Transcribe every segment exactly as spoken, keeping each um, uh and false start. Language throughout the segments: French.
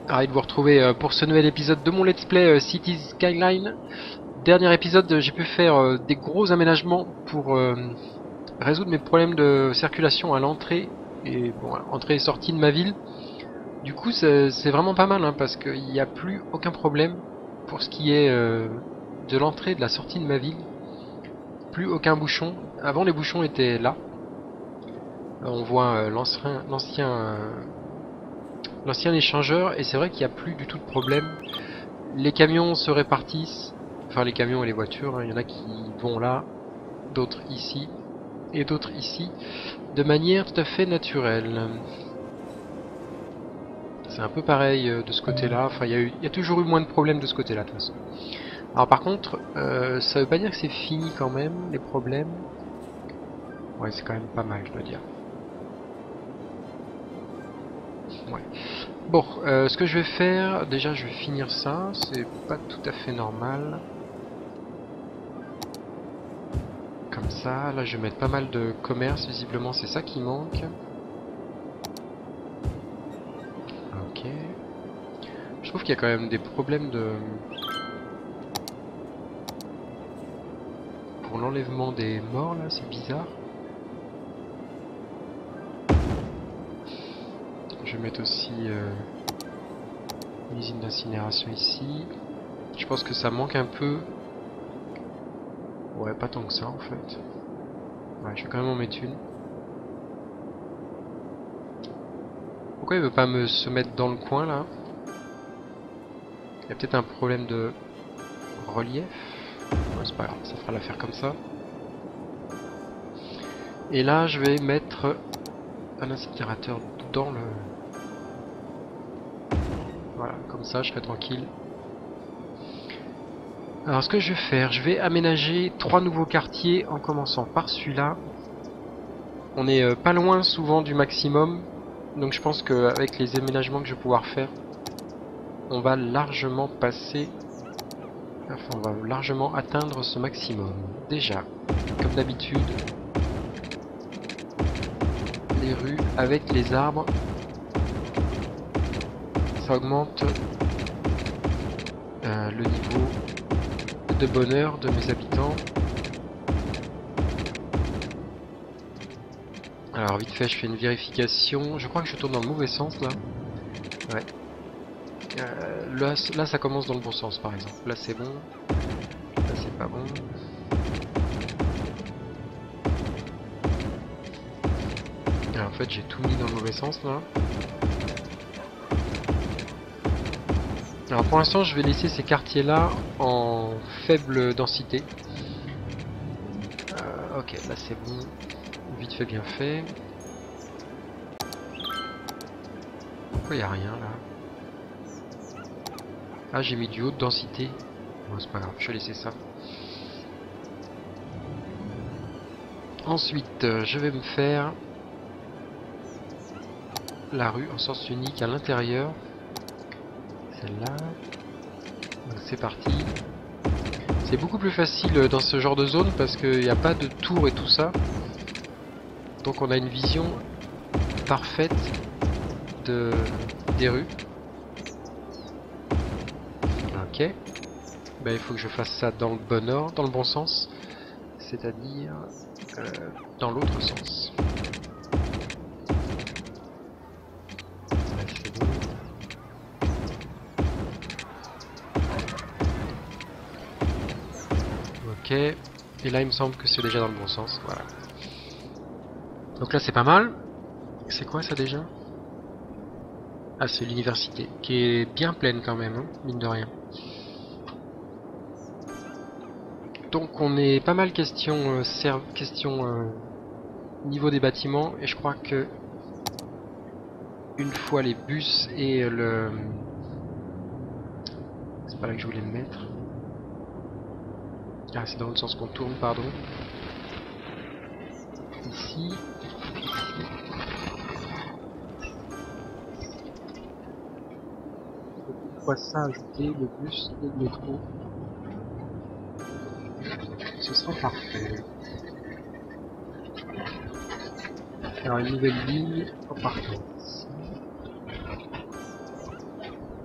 Ravi de vous retrouver euh, pour ce nouvel épisode de mon let's play euh, Cities Skyline. Dernier épisode, euh, j'ai pu faire euh, des gros aménagements pour euh, résoudre mes problèmes de circulation à l'entrée et bon, entrée et sortie de ma ville. Du coup, c'est c'est vraiment pas mal hein, parce qu'il n'y a plus aucun problème pour ce qui est euh, de l'entrée et de la sortie de ma ville. Plus aucun bouchon. Avant, les bouchons étaient là. Euh, on voit euh, l'ancien l'ancien euh, l'ancien échangeur et c'est vrai qu'il n'y a plus du tout de problème. Les camions se répartissent, enfin les camions et les voitures, hein, il y en a qui vont là, d'autres ici, et d'autres ici, de manière tout à fait naturelle. C'est un peu pareil euh, de ce côté-là, enfin il y, a eu- il y a toujours eu moins de problèmes de ce côté-là de toute façon. Alors par contre, euh, ça veut pas dire que c'est fini quand même, les problèmes. Ouais, c'est quand même pas mal, je dois dire. Ouais. Bon, euh, ce que je vais faire, déjà je vais finir ça, c'est pas tout à fait normal. Comme ça, là je vais mettre pas mal de commerce, visiblement c'est ça qui manque. Ok. Je trouve qu'il y a quand même des problèmes de... Pour l'enlèvement des morts là, c'est bizarre. Je vais mettre aussi euh, une usine d'incinération ici. Je pense que ça manque un peu. Ouais, pas tant que ça en fait. Ouais, je vais quand même en mettre une. Pourquoi il veut pas me se mettre dans le coin là? Il y a peut-être un problème de relief. Ouais, c'est pas grave, ça fera l'affaire comme ça. Et là, je vais mettre un incinérateur dans le... Voilà, comme ça, je serai tranquille. Alors, ce que je vais faire, je vais aménager trois nouveaux quartiers en commençant par celui-là. On est euh, pas loin souvent du maximum, donc je pense qu'avec les aménagements que je vais pouvoir faire, on va largement passer... Enfin, on va largement atteindre ce maximum. Déjà, comme d'habitude, les rues avec les arbres, ça augmente euh, le niveau de bonheur de mes habitants. Alors vite fait, je fais une vérification. Je crois que je tourne dans le mauvais sens là. Ouais. Euh, là, là, ça commence dans le bon sens par exemple. Là, c'est bon. Là, c'est pas bon. Alors, en fait, j'ai tout mis dans le mauvais sens là. Alors pour l'instant, je vais laisser ces quartiers là en faible densité. Euh, ok, là c'est bon. Vite fait, bien fait. Pourquoi il n'y a rien là? Ah, j'ai mis du haute densité. Bon, c'est pas grave, je vais laisser ça. Ensuite, euh, je vais me faire la rue en sens unique à l'intérieur. Celle-là. Donc c'est parti. C'est beaucoup plus facile dans ce genre de zone parce qu'il n'y a pas de tour et tout ça. Donc on a une vision parfaite de, des rues. Ok. Ben, il faut que je fasse ça dans le bon ordre, dans le bon sens. C'est-à-dire euh, dans l'autre sens. Là, c'est bon. Ok. Et là il me semble que c'est déjà dans le bon sens. Voilà. Donc là c'est pas mal. C'est quoi ça déjà? Ah, c'est l'université, qui est bien pleine quand même, hein, mine de rien. Donc on est pas mal question, euh, serve, question euh, niveau des bâtiments, et je crois que une fois les bus et le... C'est pas là que je voulais me mettre. Ah, c'est dans l'autre sens qu'on tourne, pardon. Ici. Une fois ça ajouté, le bus et le métro. Ce sera parfait. Alors une nouvelle ligne en partant.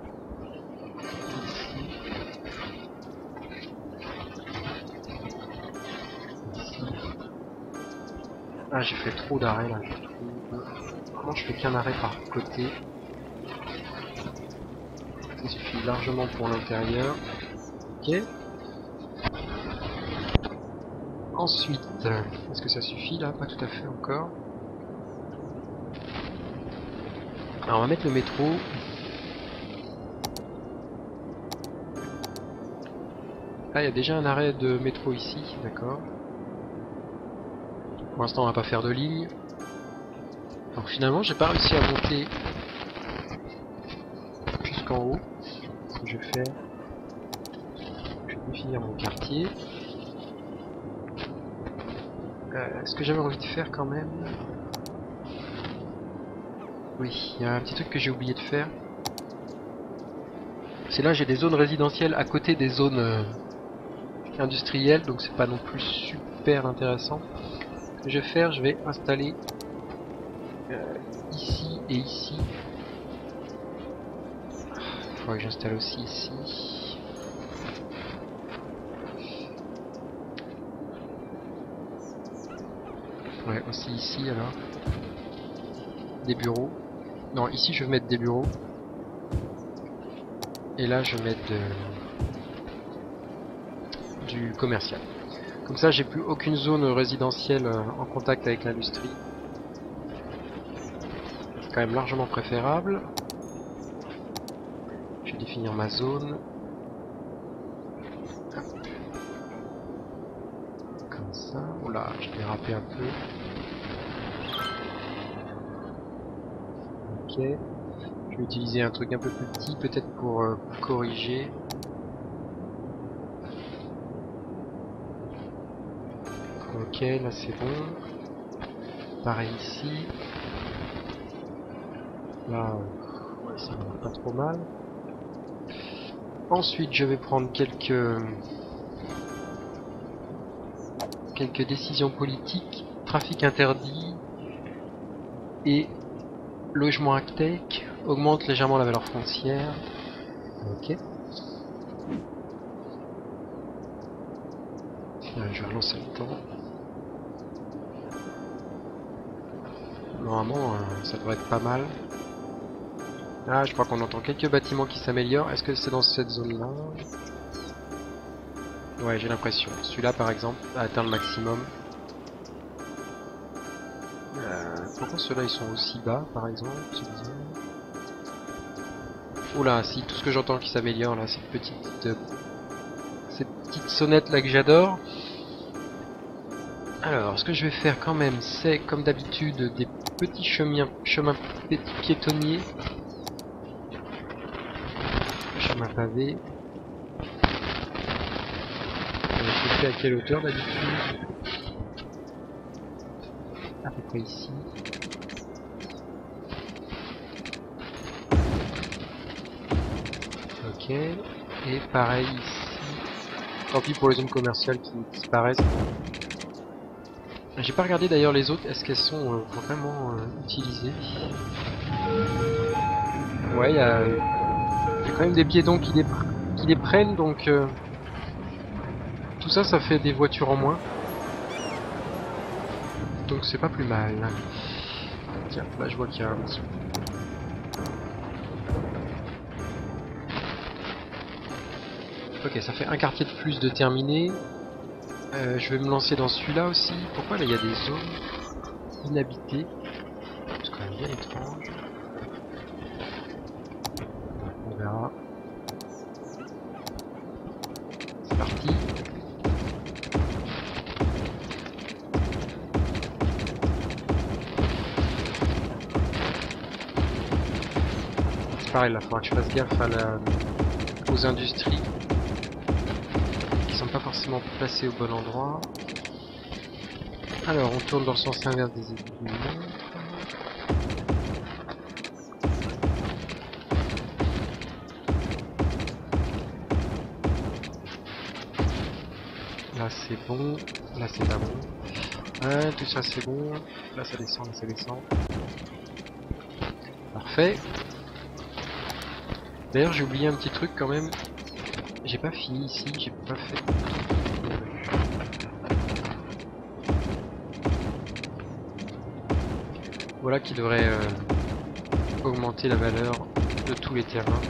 Ah, j'ai fait trop d'arrêts là, je trouve. Vraiment, je fais qu'un arrêt par côté. Ça suffit largement pour l'intérieur. Ok. Ensuite, est-ce que ça suffit là? Pas tout à fait encore. Alors on va mettre le métro. Ah, il y a déjà un arrêt de métro ici, d'accord. Pour l'instant on va pas faire de ligne. Donc finalement j'ai pas réussi à monter jusqu'en haut. Ce que je vais faire, je vais définir mon quartier. Euh, ce que j'avais envie de faire quand même... Oui, il y a un petit truc que j'ai oublié de faire. C'est là j'ai des zones résidentielles à côté des zones euh, industrielles, donc c'est pas non plus super intéressant. Ce que je vais faire, je vais installer euh, ici et ici. Il faudrait que j'installe aussi ici. Ouais, aussi ici alors. Des bureaux. Non, ici je vais mettre des bureaux. Et là je vais mettre de... du commercial. Comme ça j'ai plus aucune zone résidentielle en contact avec l'industrie. C'est quand même largement préférable. Je vais définir ma zone. Hop. Comme ça. Oula, je vais râper un peu. Ok. Je vais utiliser un truc un peu plus petit peut-être pour euh, corriger. Ok, là c'est bon. Pareil ici. Là, ouais, ça va pas trop mal. Ensuite, je vais prendre quelques quelques décisions politiques. Trafic interdit et logement high-tech augmente légèrement la valeur foncière. Ok. Je vais relancer le temps. Normalement, euh, ça devrait être pas mal. Ah, je crois qu'on entend quelques bâtiments qui s'améliorent. Est-ce que c'est dans cette zone-là? Ouais, j'ai l'impression. Celui-là, par exemple, a atteint le maximum. Euh, pourquoi ceux-là, ils sont aussi bas, par exemple? Oula, si, tout ce que j'entends qui s'améliore, là, cette petite... Euh, cette petite sonnette là que j'adore. Alors, ce que je vais faire quand même, c'est, comme d'habitude, des petits chemins, chemins piétonniers. Chemin pavé. Je fais à quelle hauteur d'habitude? À peu près ici. Ok. Et pareil ici. Tant pis pour les zones commerciales qui disparaissent. J'ai pas regardé d'ailleurs les autres. Est-ce qu'elles sont euh, vraiment euh, utilisées? Ouais, il y a, y a quand même des piétons qui les, qui les prennent, donc euh, tout ça, ça fait des voitures en moins. Donc c'est pas plus mal. Tiens, là je vois qu'il y a un petit... Ok, ça fait un quartier de plus de terminé. Euh, je vais me lancer dans celui-là aussi. Pourquoi là il y a des zones inhabitées? C'est quand même bien étrange. On verra. C'est parti. C'est pareil, là, il faudra que je fasse gaffe à la... aux industries qui sont pas forcément placées au bon endroit. Alors, on tourne dans le sens inverse des événements. Là, c'est bon. Là, c'est pas bon. Ouais, tout ça, c'est bon. Là, ça descend, là, ça descend. Parfait. D'ailleurs, j'ai oublié un petit truc quand même. J'ai pas fini ici, j'ai pas fait. Voilà qui devrait euh, augmenter la valeur de tous les terrains.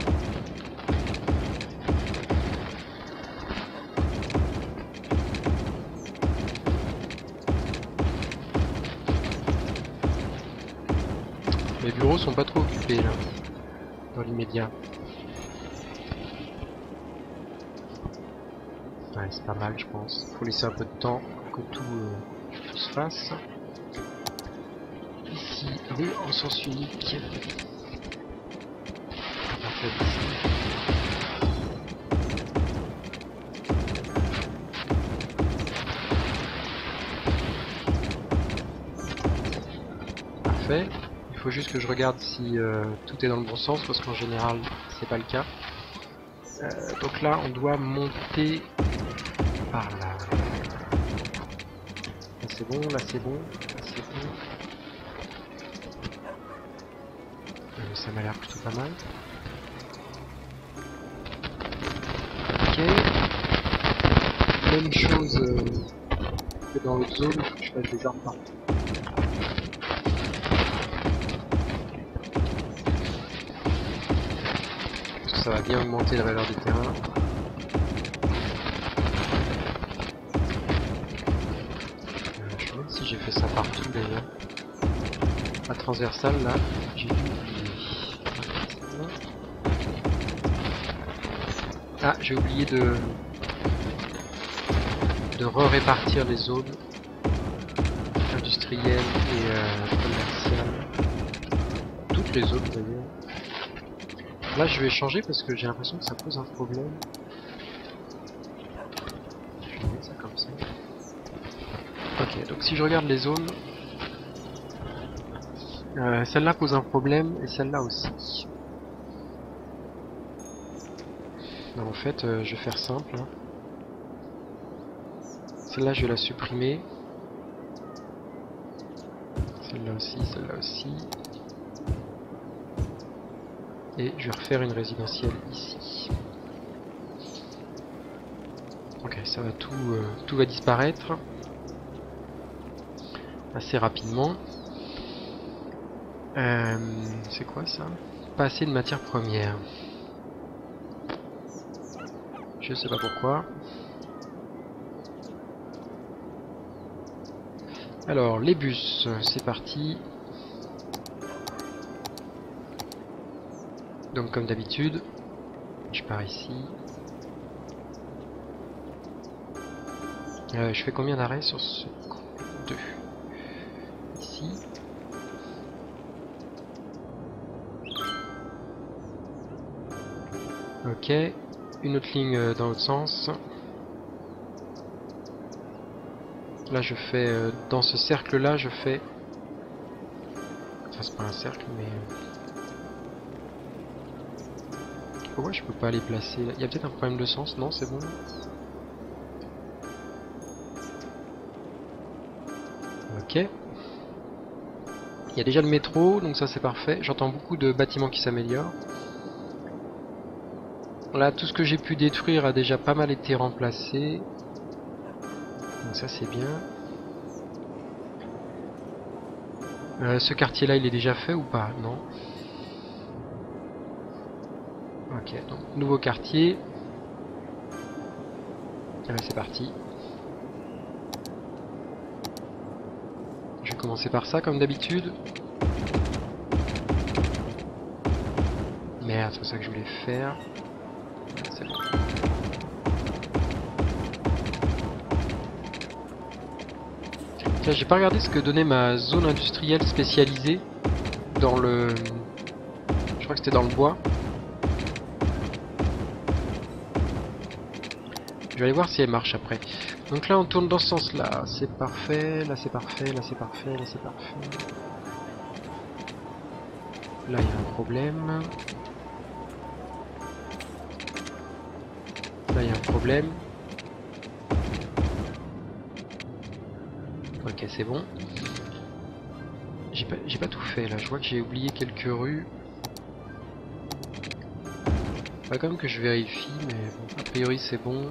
Les bureaux sont pas trop occupés là, dans l'immédiat. Ouais, c'est pas mal je pense. Faut laisser un peu de temps pour que tout, euh, tout se fasse. Ici, rue en sens unique. À partir d'ici. Parfait. Il faut juste que je regarde si euh, tout est dans le bon sens parce qu'en général c'est pas le cas. Euh, donc là on doit monter par là. Là c'est bon, là c'est bon, là c'est bon. Euh, ça m'a l'air plutôt pas mal. Ok. Même chose euh, que dans l'autre zone, il faut que je fasse des armes partout. Parce que ça va bien augmenter la valeur des terrains. J'ai fait ça partout d'ailleurs. La transversale là, j'ai dû oublier. Ah, j'ai oublié de de re-répartir les zones industrielles et euh, commerciales. Toutes les zones d'ailleurs. Là je vais changer parce que j'ai l'impression que ça pose un problème. Je vais mettre ça comme ça. Ok, donc si je regarde les zones, euh, celle-là pose un problème et celle-là aussi. Donc en fait, euh, je vais faire simple. Hein. Celle-là, je vais la supprimer. Celle-là aussi, celle-là aussi. Et je vais refaire une résidentielle ici. Ok, ça va tout, euh, tout va disparaître assez rapidement. Euh, c'est quoi ça? Pas assez de matières premières. Je sais pas pourquoi. Alors, les bus, c'est parti. Donc comme d'habitude, je pars ici. Euh, je fais combien d'arrêts sur ce coup? Deux. Ici. Ok. Une autre ligne dans l'autre sens. Là je fais, euh, dans ce cercle là je fais... Enfin c'est pas un cercle mais... Pourquoi je peux pas les placer là? Il y a peut-être un problème de sens, non c'est bon. Ok. Il y a déjà le métro, donc ça c'est parfait. J'entends beaucoup de bâtiments qui s'améliorent. Là tout ce que j'ai pu détruire a déjà pas mal été remplacé. Donc ça c'est bien. Euh, ce quartier là il est déjà fait ou pas? Non. Ok, donc nouveau quartier. Allez c'est parti. Je vais commencer par ça comme d'habitude. Merde, c'est ça que je voulais faire. C'est bon. Tiens, j'ai pas regardé ce que donnait ma zone industrielle spécialisée dans le... Je crois que c'était dans le bois. Je vais aller voir si elle marche après. Donc là on tourne dans ce sens là, c'est parfait, là c'est parfait, là c'est parfait, là c'est parfait. Là il y a un problème. Là il y a un problème. Ok c'est bon. J'ai pas, j'ai pas tout fait là, je vois que j'ai oublié quelques rues. Pas comme que je vérifie mais bon, a priori c'est bon.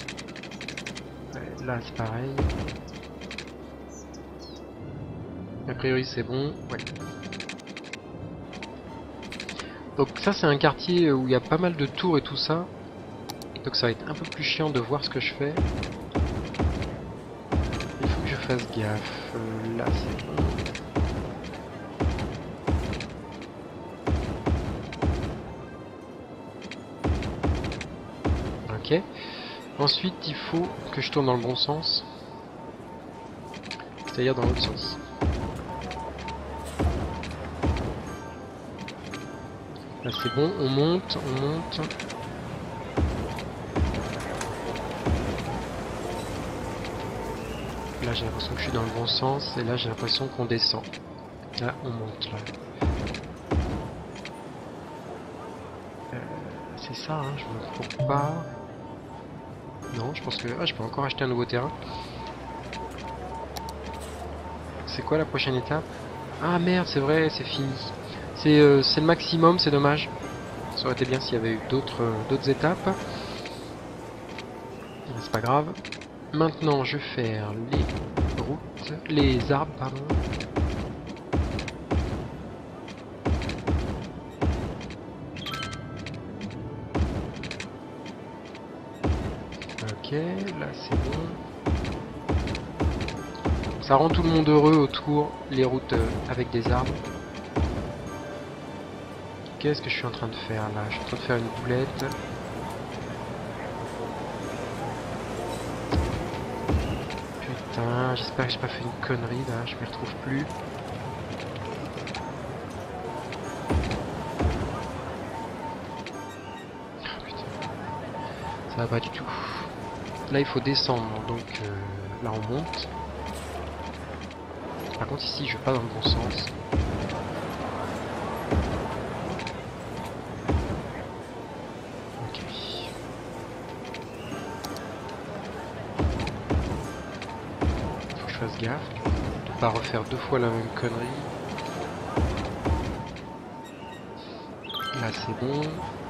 Ouais, là c'est pareil. A priori c'est bon, ouais. Donc ça c'est un quartier où il y a pas mal de tours et tout ça. Donc ça va être un peu plus chiant de voir ce que je fais. Il faut que je fasse gaffe. Euh, là c'est bon. Ok. Ensuite il faut que je tourne dans le bon sens. C'est-à-dire dans l'autre sens. Là c'est bon, on monte, on monte. Là j'ai l'impression que je suis dans le bon sens et là j'ai l'impression qu'on descend. Là on monte là. Euh, c'est ça, hein, je me trompe pas. Non, je pense que ah, je peux encore acheter un nouveau terrain. C'est quoi la prochaine étape? Ah merde, c'est vrai, c'est fini. C'est euh, le maximum, c'est dommage. Ça aurait été bien s'il y avait eu d'autres euh, d'autres étapes. C'est pas grave. Maintenant, je vais faire les routes, les arbres, pardon. Ok, là c'est bon. Ça rend tout le monde heureux autour, les routes euh, avec des arbres. Qu'est-ce que je suis en train de faire là? Je suis en train de faire une boulette. Putain, j'espère que j'ai pas fait une connerie là, je m'y retrouve plus. Oh, putain. Ça va pas du tout. Là il faut descendre, donc euh, là on monte. Par contre ici je vais pas dans le bon sens. Ok. Faut que je fasse gaffe de pas refaire deux fois la même connerie. Là c'est bon.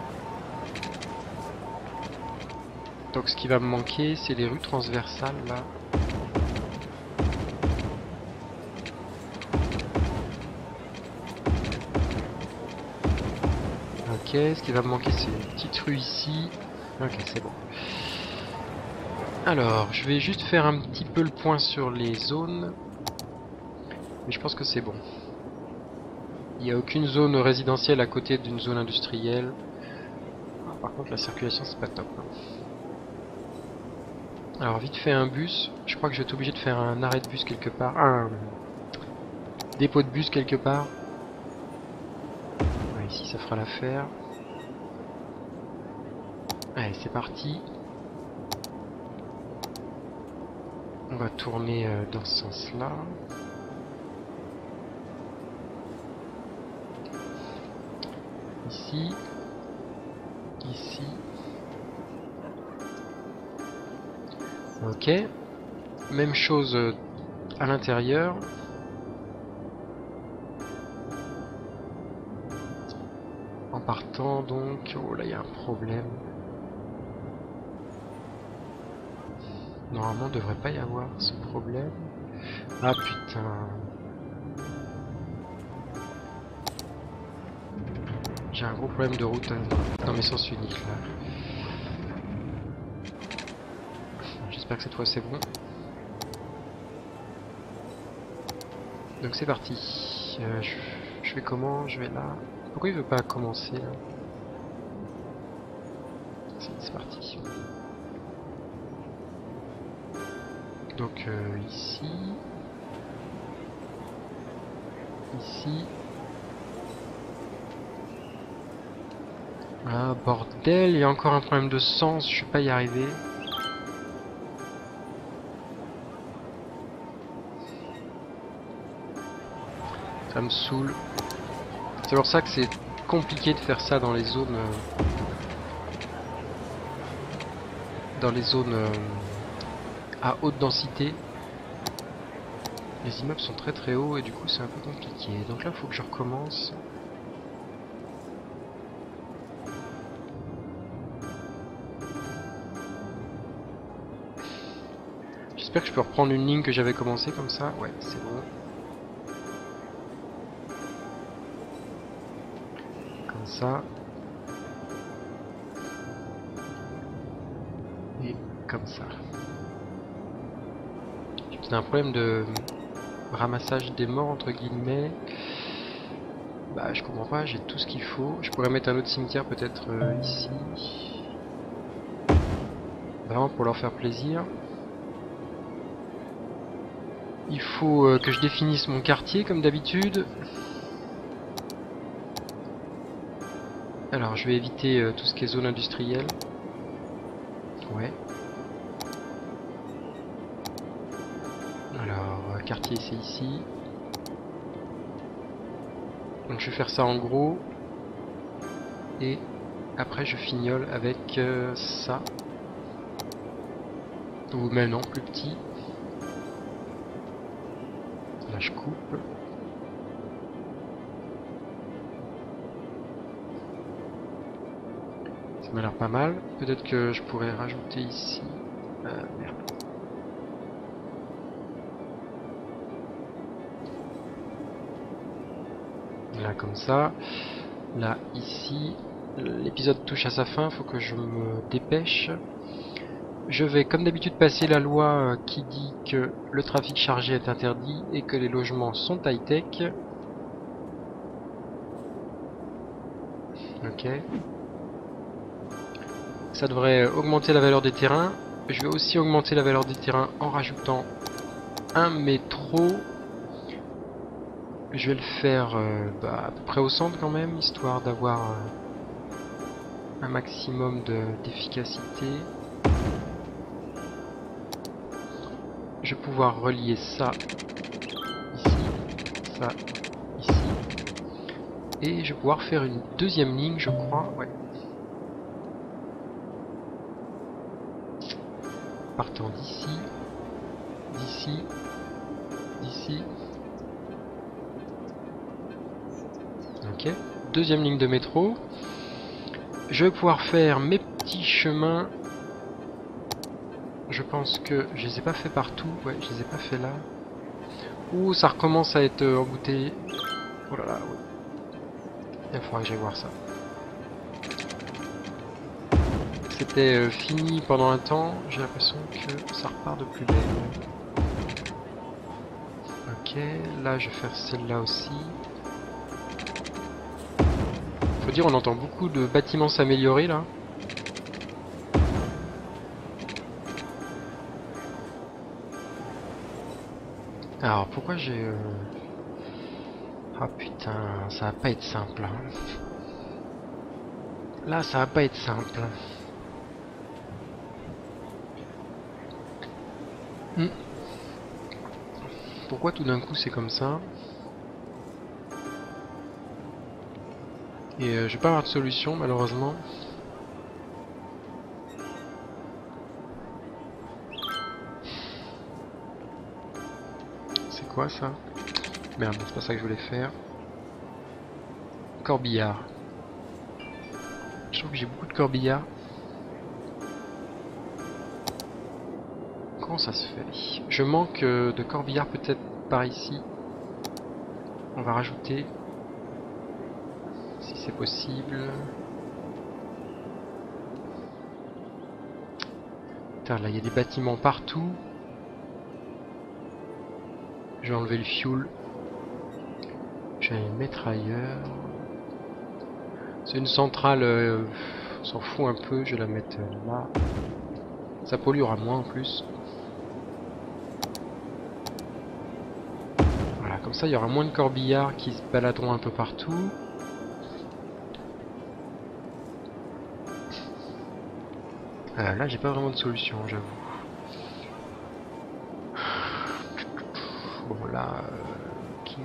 Donc ce qui va me manquer c'est les rues transversales là. Ok, ce qui va me manquer c'est une petite rue ici. Ok, c'est bon. Alors, je vais juste faire un petit peu le point sur les zones. Mais je pense que c'est bon. Il n'y a aucune zone résidentielle à côté d'une zone industrielle. Ah, par contre, la circulation c'est pas top. Alors, vite fait un bus. Je crois que je vais être obligé de faire un arrêt de bus quelque part. Un dépôt de bus quelque part. Ouais, ici ça fera l'affaire. Allez, c'est parti. On va tourner euh, dans ce sens-là. Ici. Ici. Ok. Même chose euh, à l'intérieur. En partant donc... Oh là, il y a un problème. Normalement, il devrait pas y avoir ce problème. Ah putain. J'ai un gros problème de route dans, dans mes sens uniques là. J'espère que cette fois c'est bon. Donc c'est parti. Euh, je, je vais comment? Je vais là. Pourquoi il veut pas commencer là? C'est parti. Donc euh, ici. Ici. Ah bordel, il y a encore un problème de sens, je vais pas y arriver. Ça me saoule. C'est pour ça que c'est compliqué de faire ça dans les zones... Euh, dans les zones euh, à haute densité. Les immeubles sont très très hauts et du coup c'est un peu compliqué. Donc là il faut que je recommence. J'espère que je peux reprendre une ligne que j'avais commencé comme ça. Ouais, c'est bon. Comme ça. Et comme ça. J'ai peut-être un problème de ramassage des morts entre guillemets. Bah je comprends pas, j'ai tout ce qu'il faut. Je pourrais mettre un autre cimetière peut-être euh, ici. Vraiment pour leur faire plaisir. Il faut euh, que je définisse mon quartier comme d'habitude. Alors je vais éviter euh, tout ce qui est zone industrielle. Ouais. Alors, euh, quartier c'est ici. Donc je vais faire ça en gros. Et après je fignole avec euh, ça. Ou même non, plus petit. Là je coupe. Ça m'a l'air pas mal. Peut-être que je pourrais rajouter ici. Euh, merde. Là comme ça. Là ici. L'épisode touche à sa fin, faut que je me dépêche. Je vais comme d'habitude passer la loi qui dit que le trafic chargé est interdit et que les logements sont high-tech. Ok. Ça devrait augmenter la valeur des terrains. Je vais aussi augmenter la valeur des terrains en rajoutant un métro. Je vais le faire euh, bah, à peu près au centre quand même, histoire d'avoir euh, un maximum d'efficacité. Je vais pouvoir relier ça ici, ça ici. Et je vais pouvoir faire une deuxième ligne, je crois. Ouais. Partant d'ici, d'ici, d'ici. Ok. Deuxième ligne de métro. Je vais pouvoir faire mes petits chemins. Je pense que je les ai pas fait partout. Ouais, je les ai pas fait là. Ouh, ça recommence à être embouteillé. Oh là là, ouais. Il faudra que j'aille voir ça. C'était euh, fini pendant un temps. J'ai l'impression que ça repart de plus belle. Ok, là je vais faire celle-là aussi. Faut dire, on entend beaucoup de bâtiments s'améliorer là. Alors pourquoi j'ai... Euh... Ah putain, ça va pas être simple. Hein. Là ça va pas être simple. Hmm. Pourquoi tout d'un coup c'est comme ça? Et euh, je vais pas avoir de solution malheureusement. C'est quoi ça? Merde, c'est pas ça que je voulais faire. Corbillard. Je trouve que j'ai beaucoup de corbillards. Comment ça se fait? Je manque euh, de corbillards peut-être par ici. On va rajouter. Si c'est possible. Putain, là il y a des bâtiments partout. Je vais enlever le fuel. Je vais le mettre ailleurs. C'est une centrale, euh, on s'en fout un peu, je vais la mettre là. Ça polluera moins en plus. Voilà, comme ça il y aura moins de corbillards qui se baladeront un peu partout. Euh, là j'ai pas vraiment de solution, j'avoue. Bon là... Euh, ok.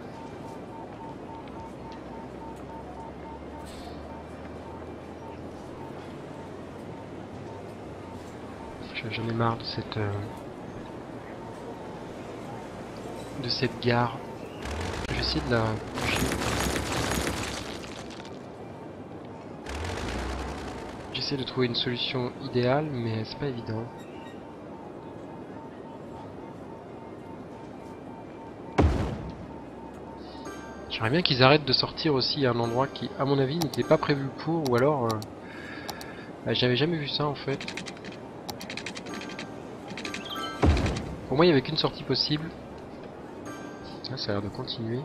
J'en ai marre de cette... Euh, de cette gare. Je vais essayer de la bouger. J'essaie de trouver une solution idéale, mais c'est pas évident. J'aimerais bien qu'ils arrêtent de sortir aussi à un endroit qui, à mon avis, n'était pas prévu pour, ou alors... Euh, bah, j'avais jamais vu ça en fait. Pour moi, il n'y avait qu'une sortie possible. Là, ça a l'air de continuer.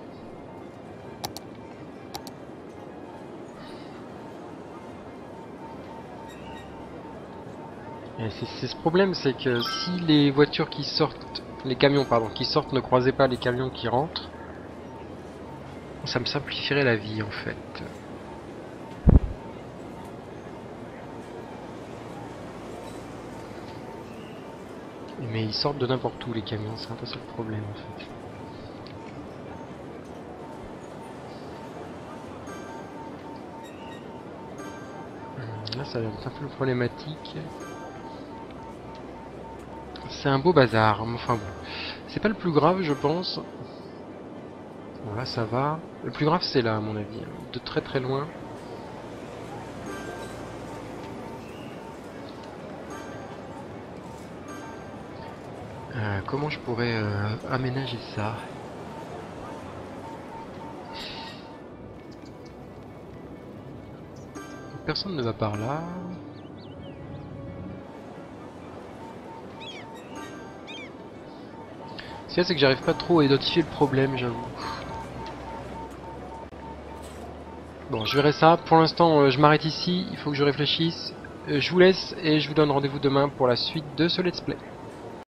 C'est ce problème, c'est que si les voitures qui sortent, les camions pardon, qui sortent ne croisaient pas les camions qui rentrent, ça me simplifierait la vie en fait. Mais ils sortent de n'importe où les camions, c'est un peu ça le problème en fait. Là ça va être un peu problématique. C'est un beau bazar, enfin bon. C'est pas le plus grave je pense. Bon là ça va. Le plus grave c'est là à mon avis, de très très loin. Euh, comment je pourrais euh, aménager ça? Personne ne va par là. Ce qu'il y a, c'est que j'arrive pas trop à identifier le problème, j'avoue. Bon, je verrai ça. Pour l'instant, euh, je m'arrête ici. Il faut que je réfléchisse. Euh, je vous laisse et je vous donne rendez-vous demain pour la suite de ce let's play.